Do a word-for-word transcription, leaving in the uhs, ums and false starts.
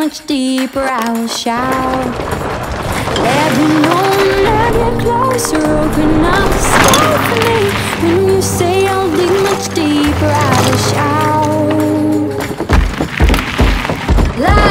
much deeper, I will shout. Let me know when I get closer, open up the sky for me. When you say I'll dig much deeper, I will shout. Like